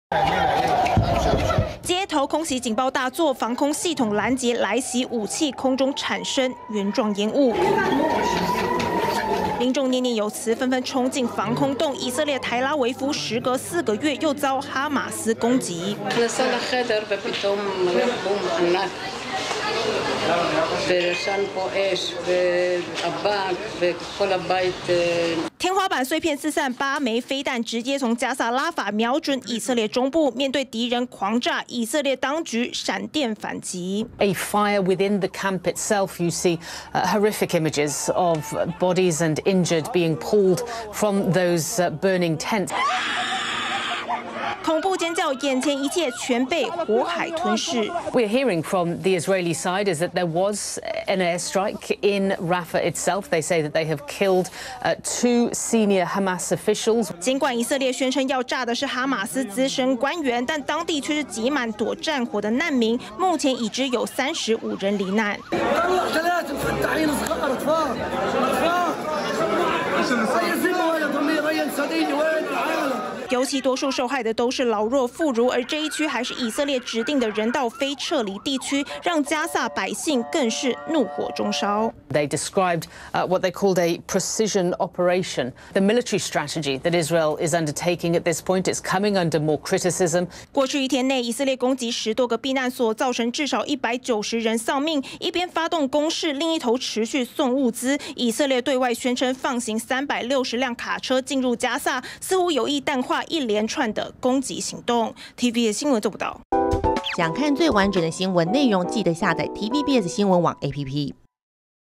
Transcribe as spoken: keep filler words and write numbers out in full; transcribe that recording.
街头空袭警报大作，防空系统拦截来袭武器，空中产生原状烟雾。民众念念有词，纷纷冲进防空洞。以色列台拉维夫时隔四个月又遭哈马斯攻击。 天花板碎片四散，八枚飞弹直接从加萨拉法瞄准以色列中部。面对敌人狂炸，以色列当局闪电反击。 A fire within the camp itself. You see uh, horrific images of bodies and injured being pulled from those uh, burning tents. 恐怖尖叫，眼前一切全被火海吞噬。 We're hearing from the Israeli side is that there was an airstrike in Rafah itself. They say that they have killed uh, two senior Hamas officials. 尽管以色列宣称要炸的是哈马斯资深官员，但当地却是挤满躲战火的难民。目前已知有三十五人罹难。 尤其多数受害的都是老弱妇孺，而这一区还是以色列指定的人道非撤离地区，让加萨百姓更是怒火中烧。 They described uh, what they called a precision operation. The military strategy that Israel is undertaking at this point is coming under more criticism. 过去一天内，以色列攻击十多个避难所，造成至少一百九十人丧命。一边发动攻势，另一头持续送物资。以色列对外宣称放行三百六十辆卡车进入加萨，似乎有意淡化 一连串的攻击行动 ，T V B S 新闻做不到。 想看最完整的新闻内容，记得下载 T V B S 新闻网 A P P。